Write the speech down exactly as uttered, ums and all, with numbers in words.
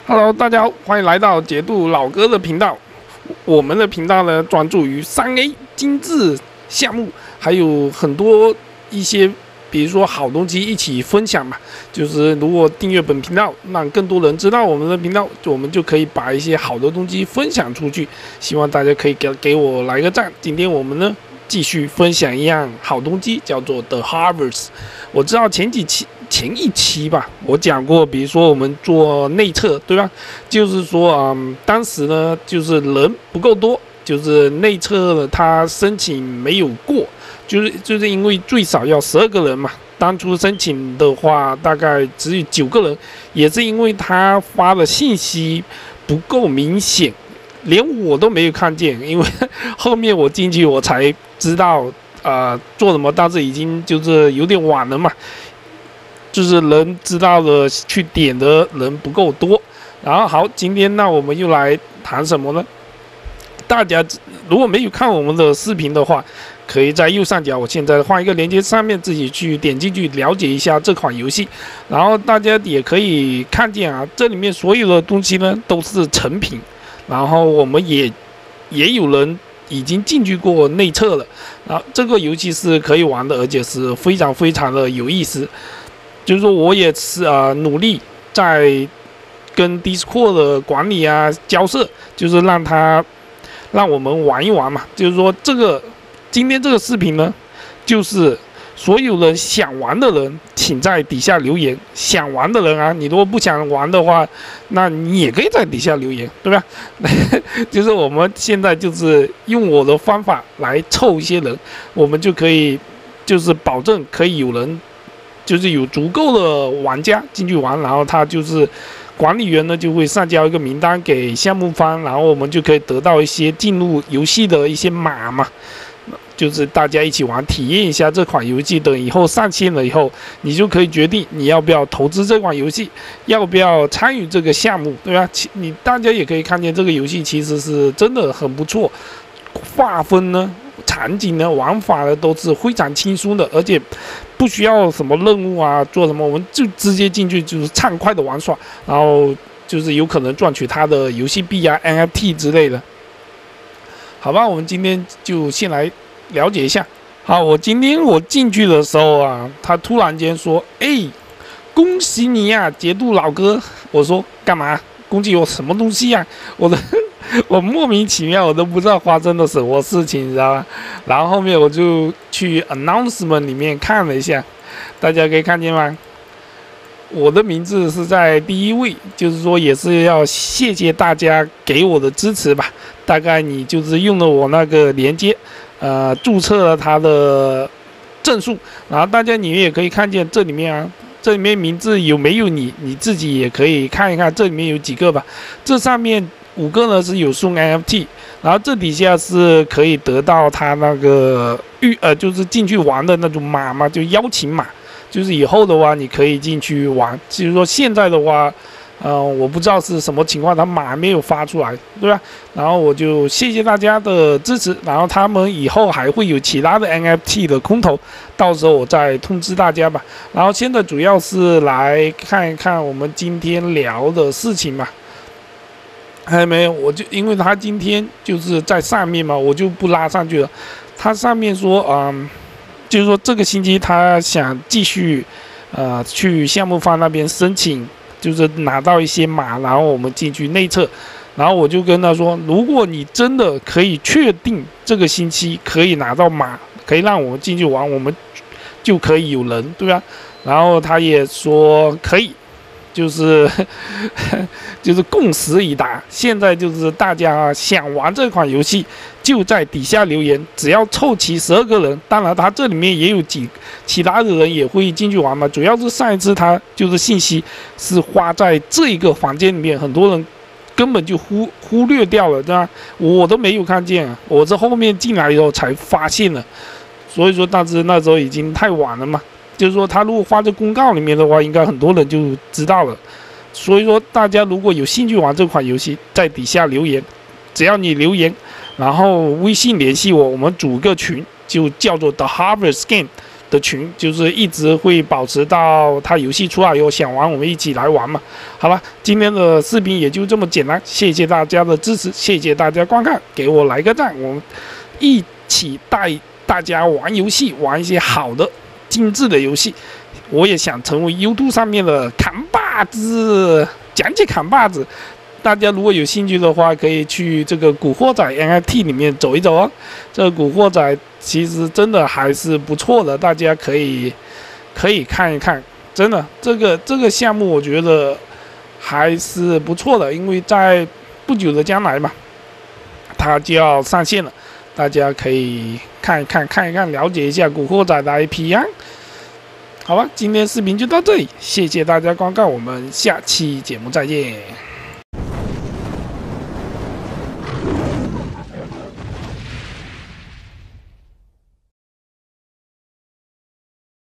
Hello，大家好，欢迎来到解读老哥的频道。我们的频道呢，专注于三 A 精致项目，还有很多一些，比如说好东西一起分享嘛。就是如果订阅本频道，让更多人知道我们的频道，我们就可以把一些好的东西分享出去。希望大家可以给给我来个赞。今天我们呢，继续分享一样好东西，叫做 The Harvest。我知道前几期。前一期吧，我讲过，比如说我们做内测，对吧？就是说，嗯，当时呢，就是人不够多，就是内测他申请没有过，就是就是因为最少要十二个人嘛。当初申请的话，大概只有九个人，也是因为他发的信息不够明显，连我都没有看见，因为后面我进去我才知道，呃，做什么，但是已经就是有点晚了嘛。就是人知道的去点的人不够多，然后好，今天那我们又来谈什么呢？大家如果没有看我们的视频的话，可以在右上角，我现在画一个链接，上面自己去点进去了解一下这款游戏。然后大家也可以看见啊，这里面所有的东西呢都是成品，然后我们也也有人已经进去过内测了，然后这个游戏是可以玩的，而且是非常非常的有意思。就是说，我也是啊、呃，努力在跟 Discord 的管理啊交涉，就是让他让我们玩一玩嘛。就是说，这个今天这个视频呢，就是所有人想玩的人，请在底下留言。想玩的人啊，你如果不想玩的话，那你也可以在底下留言，对吧？就是我们现在就是用我的方法来凑一些人，我们就可以就是保证可以有人。就是有足够的玩家进去玩，然后他就是管理员呢就会上交一个名单给项目方，然后我们就可以得到一些进入游戏的一些码嘛，就是大家一起玩，体验一下这款游戏。等以后上线了以后，你就可以决定你要不要投资这款游戏，要不要参与这个项目，对吧？你大家也可以看见这个游戏其实是真的很不错，划分呢。场景呢，玩法呢都是非常轻松的，而且不需要什么任务啊，做什么我们就直接进去就是畅快的玩耍，然后就是有可能赚取他的游戏币啊、N F T 之类的。好吧，我们今天就先来了解一下。好，我今天我进去的时候啊，他突然间说：“哎，恭喜你呀、啊，节度老哥！”我说：“干嘛？恭喜我什么东西呀、啊？”我的。我莫名其妙，我都不知道发生了什么事情，你知道吗？然后后面我就去 announcement 里面看了一下，大家可以看见吗？我的名字是在第一位，就是说也是要谢谢大家给我的支持吧。大概你就是用了我那个连接，呃，注册了他的证书，然后大家你也可以看见这里面啊。这里面名字有没有你，你自己也可以看一看，这里面有几个吧。这上面五个呢是有送 N F T， 然后这底下是可以得到他那个预呃，就是进去玩的那种码嘛，就邀请码，就是以后的话你可以进去玩。就是说现在的话，呃，我不知道是什么情况，他码没有发出来，对吧？然后我就谢谢大家的支持，然后他们以后还会有其他的 N F T 的空投，到时候我再通知大家吧。然后现在主要是来看一看我们今天聊的事情嘛。还有没有？我就因为他今天就是在上面嘛，我就不拉上去了。他上面说，嗯，就是说这个星期他想继续，呃，去项目方那边申请。就是拿到一些码，然后我们进去内测，然后我就跟他说，如果你真的可以确定这个星期可以拿到码，可以让我们进去玩，我们就可以有人，对吧？然后他也说可以，就是就是共识已达。现在就是大家想玩这款游戏，就在底下留言，只要凑齐十二个人。当然，他这里面也有几其他的人也会进去玩嘛。主要是上一次他就是信息是花在这一个房间里面，很多人根本就忽忽略掉了，对吧？我都没有看见啊，我是后面进来以后才发现了。所以说，但是那时候已经太晚了嘛。就是说，他如果发在公告里面的话，应该很多人就知道了。所以说，大家如果有兴趣玩这款游戏，在底下留言，只要你留言，然后微信联系我，我们组个群，就叫做 The Harvest Game， 的群，就是一直会保持到它游戏出来以后，想玩我们一起来玩嘛。好了，今天的视频也就这么简单，谢谢大家的支持，谢谢大家观看，给我来个赞，我们一起带大家玩游戏，玩一些好的、精致的游戏。我也想成为 YouTube 上面的扛把子，讲解扛把子。大家如果有兴趣的话，可以去这个古惑仔 N F T 里面走一走哦。这个古惑仔其实真的还是不错的，大家可以可以看一看。真的，这个这个项目我觉得还是不错的，因为在不久的将来嘛，它就要上线了，大家可以看一看看一看，了解一下古惑仔的 I P 啊。好吧，今天视频就到这里，谢谢大家观看，我们下期节目再见。